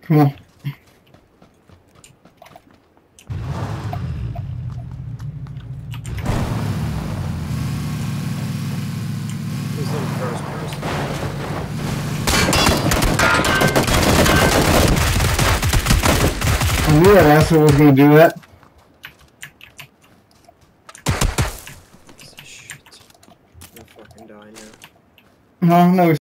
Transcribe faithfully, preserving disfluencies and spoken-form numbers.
Come on. Who's in first person? I knew that asshole was gonna do that. Shit. I'm gonna fucking die now. No, no.